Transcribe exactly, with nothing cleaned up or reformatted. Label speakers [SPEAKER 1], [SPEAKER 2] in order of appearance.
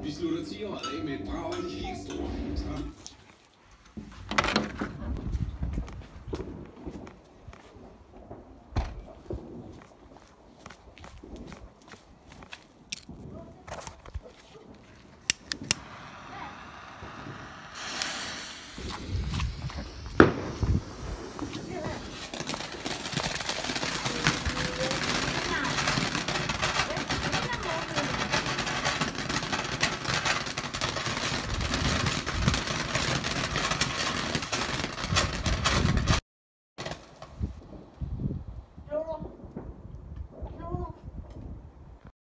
[SPEAKER 1] Vi slutter ti år af med et brag af de helt store. Så